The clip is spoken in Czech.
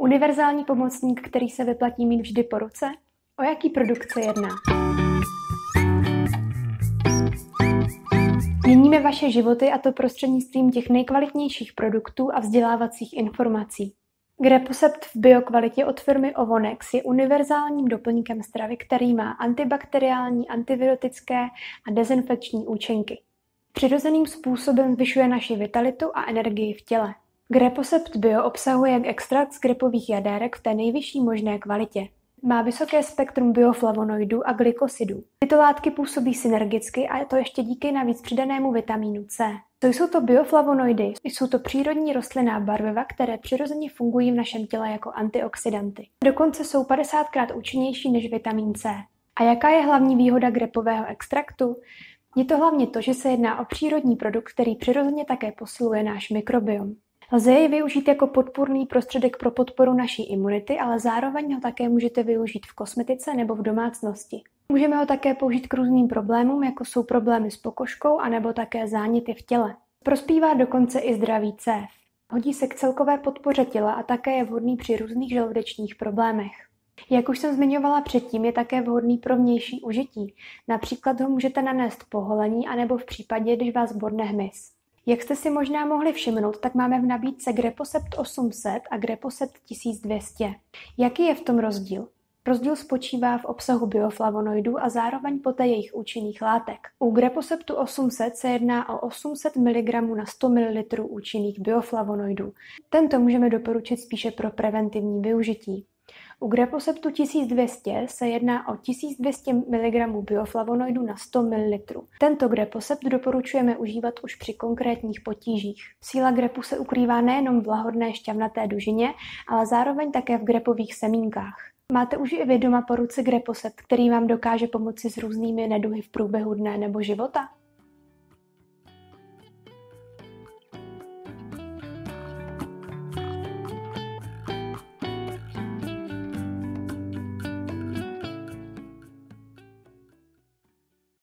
univerzální pomocník, který se vyplatí mít vždy po ruce? O jaký produkt se jedná? Měníme vaše životy, a to prostřednictvím těch nejkvalitnějších produktů a vzdělávacích informací. Greposept v biokvalitě od firmy Ovonex je univerzálním doplňkem stravy, který má antibakteriální, antivirotické a dezinfekční účinky. Přirozeným způsobem zvyšuje naši vitalitu a energii v těle. Greposept Bio obsahuje extrakt z grepových jadérek v té nejvyšší možné kvalitě. Má vysoké spektrum bioflavonoidů a glykosidů. Tyto látky působí synergicky, a to ještě díky navíc přidanému vitamínu C. Co jsou to bioflavonoidy? Jsou to přírodní rostlinná barviva, které přirozeně fungují v našem těle jako antioxidanty. Dokonce jsou 50krát účinnější než vitamin C. A jaká je hlavní výhoda grepového extraktu? Je to hlavně to, že se jedná o přírodní produkt, který přirozeně také posiluje náš mikrobiom. Lze jej využít jako podpůrný prostředek pro podporu naší imunity, ale zároveň ho také můžete využít v kosmetice nebo v domácnosti. Můžeme ho také použít k různým problémům, jako jsou problémy s pokožkou anebo také záněty v těle. Prospívá dokonce i zdraví cév. Hodí se k celkové podpoře těla a také je vhodný při různých žaludečních problémech. Jak už jsem zmiňovala předtím, je také vhodný pro vnější užití. Například ho můžete nanést po holení anebo v případě, když vás bodne hmyz. Jak jste si možná mohli všimnout, tak máme v nabídce Greposept 800 a Greposept 1200. Jaký je v tom rozdíl? Rozdíl spočívá v obsahu bioflavonoidů a zároveň poté jejich účinných látek. U Greposeptu 800 se jedná o 800 mg na 100 ml účinných bioflavonoidů. Tento můžeme doporučit spíše pro preventivní využití. U Greposeptu 1200 se jedná o 1200 mg bioflavonoidů na 100 ml. Tento Greposept doporučujeme užívat už při konkrétních potížích. Síla grepu se ukrývá nejenom v lahodné šťavnaté dužině, ale zároveň také v grepových semínkách. Máte už i vy doma po ruce Greposept, který vám dokáže pomoci s různými neduhy v průběhu dne nebo života?